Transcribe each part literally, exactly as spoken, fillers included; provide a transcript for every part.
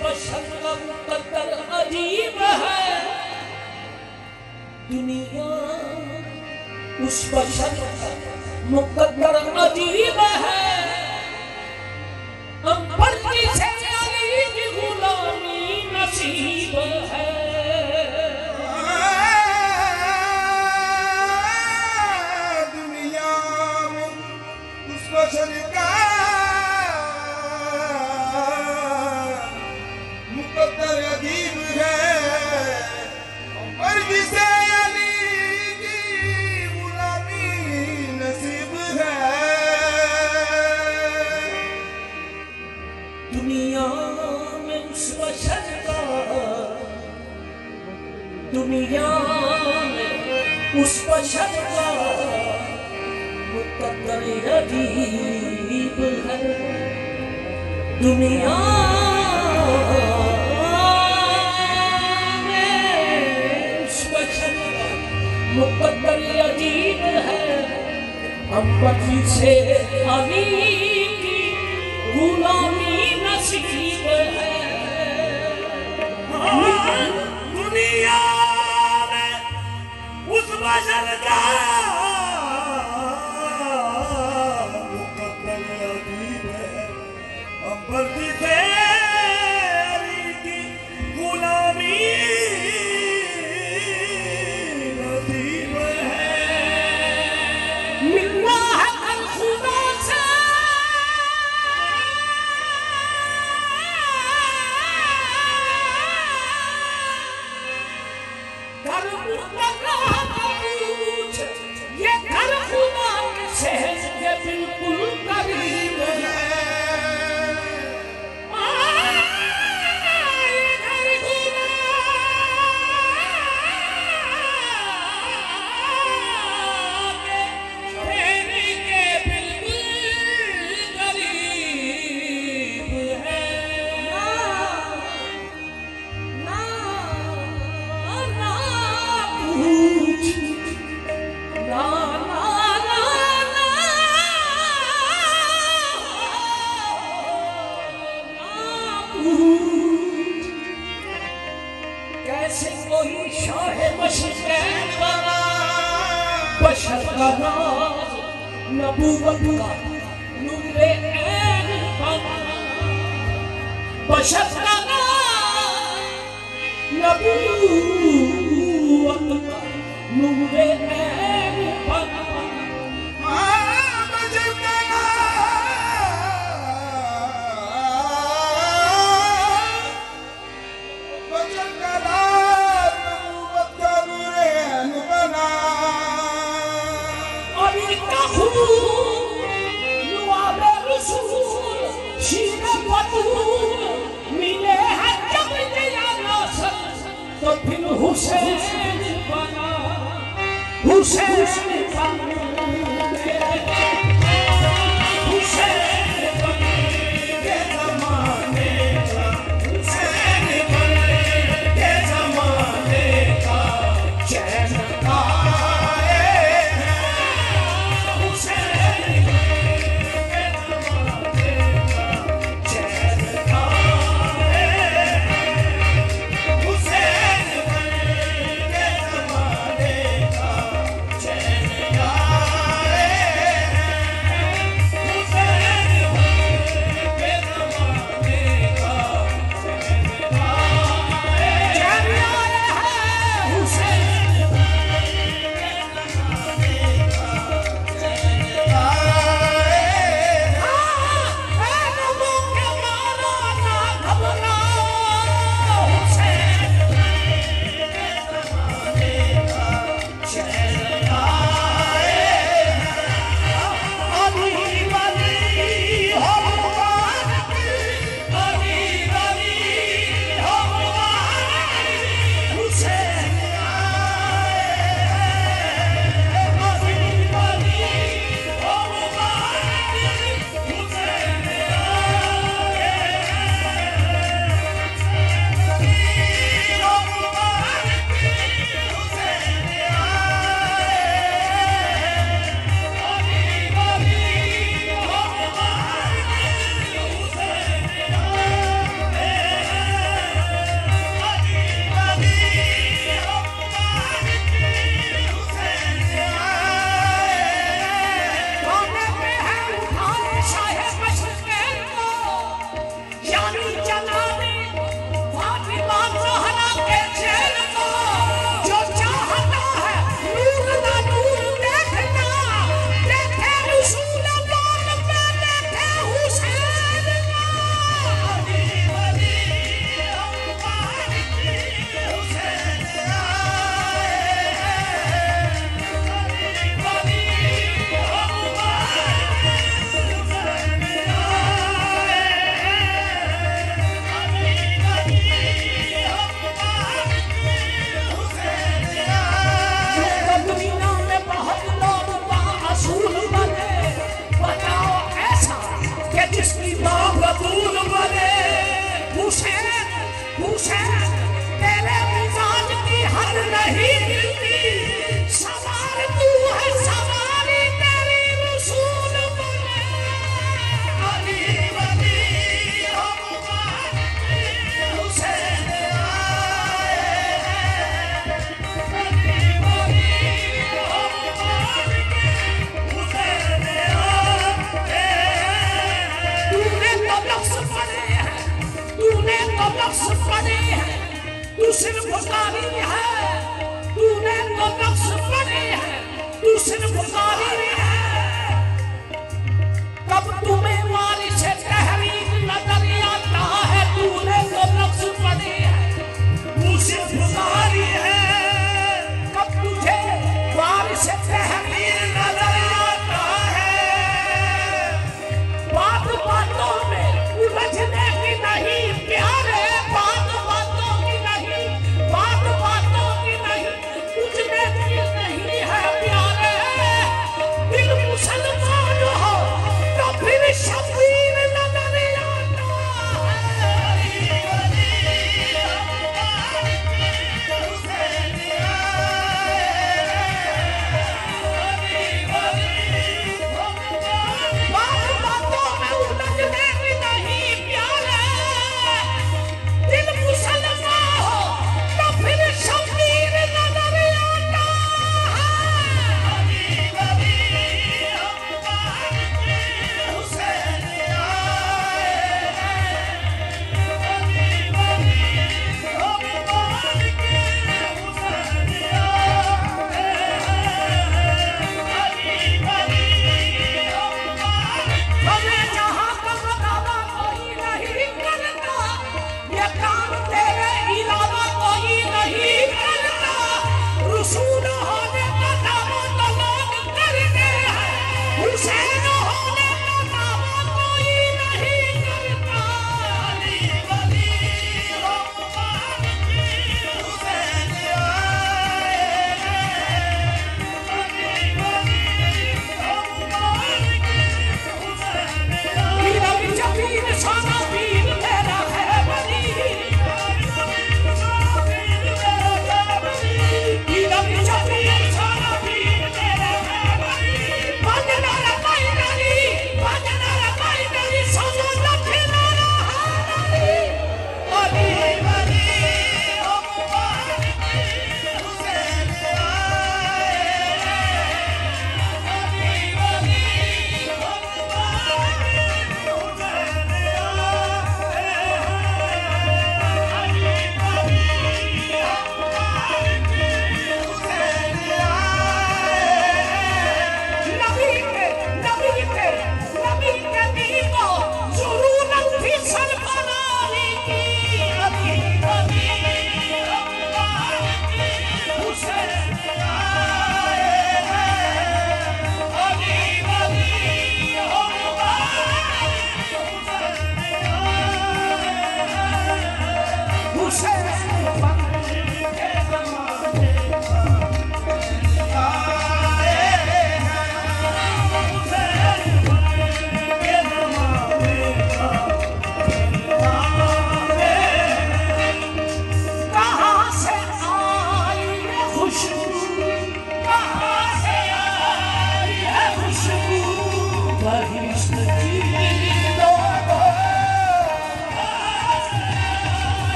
बशर का मुकद्दर अजीब है दुनिया, उस बशर का मुकद्दर अजीब है। अंबर जिसे अली की गुलामी नसीब है। दुनिया में उस बशर का मुकद्दर अजीब है। अंबर जिसे अली की गुलामी नसीब है। दुनिया में उस बशर का, दुनिया में उस बशर का मुकद्दर अजीब है। दुनिया में उस बशर का मुकद्दर अजीब है। अंबर से अली की गुलामी नसीब है। दुनिया में उस बशर का मुकद्दर अजीब है। अंबर से अली की गुलामी नसीब है। मिलना है कल खुदा से, घर मुकद्दर पूछ, ये घर खुदा के शहर के बिल्कुल करीब है। आ, ये घर खुदा के शहर के बिल्कुल करीब है। ना ना पूछ, ना ना ना ना पूछ, कैसे कोई शाह मशरक़ बना बशर का राज नबूवत का नूरे ऐन बना। बशर का राज नबूवत का नूरे ऐन बना। हाँ, बशर का बशर का राज नबूवत का नूरे ऐन बना। और इनका खून नवाबे रसूल शीरे बतूल मिले हैं जब नया नासर, तो फिर हुसैन बना। हुसैन बने, हुसैन बने के ज़माने का, हुसैन बने के ज़माने का चैन आए हैं। हुसैन बने के ज़माने का चैन आए हैं। हुसैन बने के ज़माने का चैन नक्श पढ़े हैं, तू सिर्फ कारी है, तूने तो नक्श पढ़े हैं, तू सिर्फ कारी है। कब तुम्हें वारिस तहरीर नजर आता है, तूने तो नक्श पढ़े हैं, तू सिर्फ कारी है। कब तुझे वारिस तहरीर नजर आता है। बात बातों में उलझने की नहीं प्यारे, बात बातों की नहीं, बात बातों की नहीं, उलझने की नहीं है प्यारे।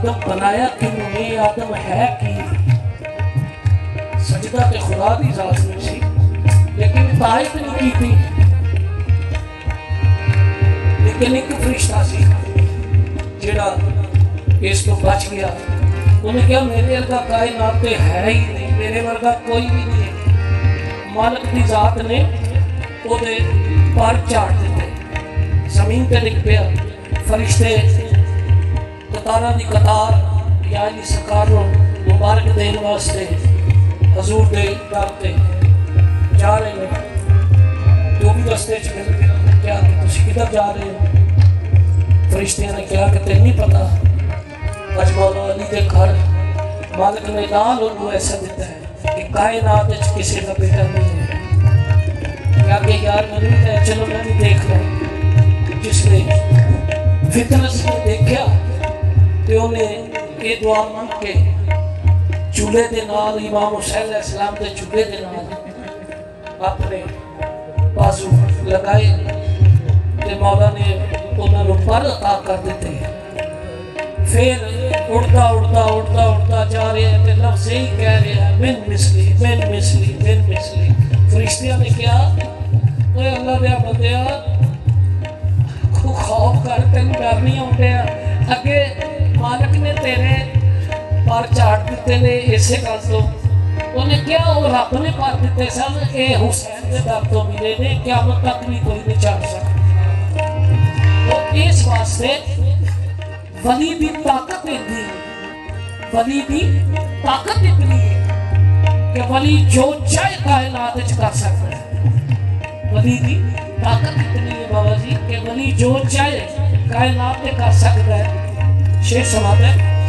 आदम बनाया क्यों, ये आदम है कि सजदा ते खुदा दी जात में सी, लेकिन तायत नहीं की थी। लेकिन एक फरिश्ता सी जेड़ा इस तो बच गया। उन्हें क्या मेरे वर्गा कायनात ते है ही नहीं, मेरे वर्गा कोई भी नहीं है। मालिक दी जात ने ओदे पर झाड़ दिते, जमीन पे लिख पिया। फरिश्ते कतारां दी कतार यानी सरकार को मुबारक देने वास्ते हजूर दे दर ते जा रहे हैं। जो भी रस्ते च मिल गया, क्या कि तुसीं किधर जा रहे हो? फरिश्तियां ने कहा कि तेन नहीं पता, अज मौला अली दे घर मालिक ने नाल उन्होंने ऐसा दिता है कि कायनात च किसी का बेटा नहीं है। क्या कि यार मैंने भी कहा चलो मैं भी देख लूं। जिसने फितरत ने देखा तो उन्हें ये दुआ मंग के चूल्हे के नाल इमाम हुसैन अलैहिस्सलाम के चूल्हे के नाल अपने बाजू लगाए ते मौला ने उन्होंने पर अता कर दिते। फिर उड़ता उड़ता उड़ता उड़ता जा रहे हैं ते लफ्ज़ यही कह रहे हैं बिन मिसली बिन मिसली बिन मिसली। फरिश्तियां ने क्या ओए अल्लाह दे बंदिया को खौफ कर, तेन डर नहीं आउंदे? अगे मालिक ने तेरे पर झाड़ दिते ने इसे गल तो। उन्हें क्या वो रब ने पर दिते सन, ये हुसैन के दर तो मिले ने, क़यामत तक भी कोई नहीं झाड़ सकता। तो इस वास्ते वली की ताकत इतनी, वली की ताकत इतनी है कि वली जो चाहे कायनात कर सकता है। वली की ताकत इतनी है बाबा जी कि वली जो चाहे कायनात कर सकता है। शेर समाते